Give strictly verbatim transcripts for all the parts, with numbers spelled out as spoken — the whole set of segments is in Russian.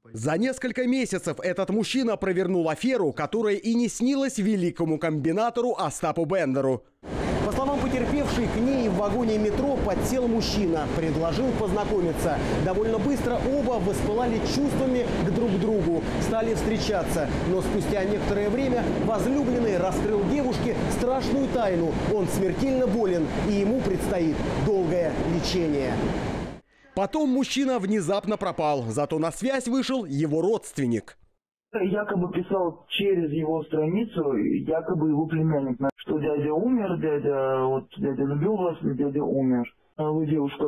За несколько месяцев этот мужчина провернул аферу, которая и не снилась великому комбинатору Остапу Бендеру. По словам потерпевшей, к ней в вагоне метро подсел мужчина, предложил познакомиться. Довольно быстро оба воспылали чувствами к друг другу, стали встречаться. Но спустя некоторое время возлюбленный раскрыл девушке страшную тайну. Он смертельно болен, и ему предстоит долгое лечение. Потом мужчина внезапно пропал, зато на связь вышел его родственник. Якобы писал через его страницу, якобы его племянник, что дядя умер, дядя, вот, дядя любил вас, дядя умер. А вы, девушка,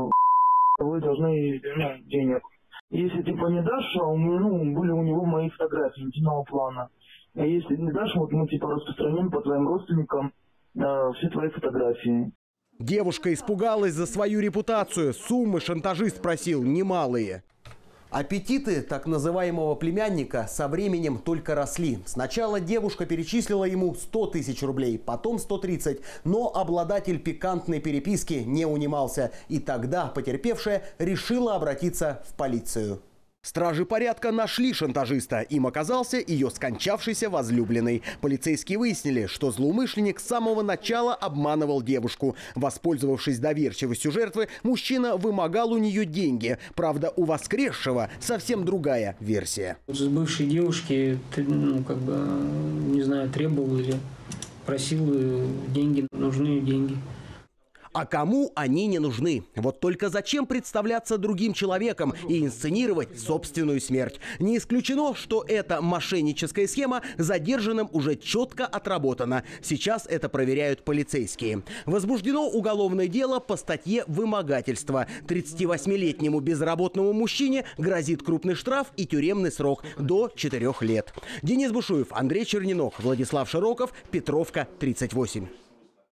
вы должны ну, денег. Если типа не дашь, ну, были у него мои фотографии интимного плана. А если не дашь, вот мы типа распространим по твоим родственникам э, все твои фотографии. Девушка испугалась за свою репутацию. Суммы шантажист просил немалые. Аппетиты так называемого племянника со временем только росли. Сначала девушка перечислила ему сто тысяч рублей, потом сто тридцать. Но обладатель пикантной переписки не унимался. И тогда потерпевшая решила обратиться в полицию. Стражи порядка нашли шантажиста. Им оказался ее скончавшийся возлюбленный. Полицейские выяснили, что злоумышленник с самого начала обманывал девушку. Воспользовавшись доверчивостью жертвы, мужчина вымогал у нее деньги. Правда, у воскресшего совсем другая версия. С бывшей девушки, ну, как бы, не знаю, требовал или просил деньги, нужны деньги. А кому они не нужны? Вот только зачем представляться другим человеком и инсценировать собственную смерть? Не исключено, что эта мошенническая схема задержанным уже четко отработана. Сейчас это проверяют полицейские. Возбуждено уголовное дело по статье «Вымогательство». тридцативосьмилетнему безработному мужчине грозит крупный штраф и тюремный срок до четырёх лет. Денис Бушуев, Андрей Черненок, Владислав Широков, Петровка, тридцать восемь.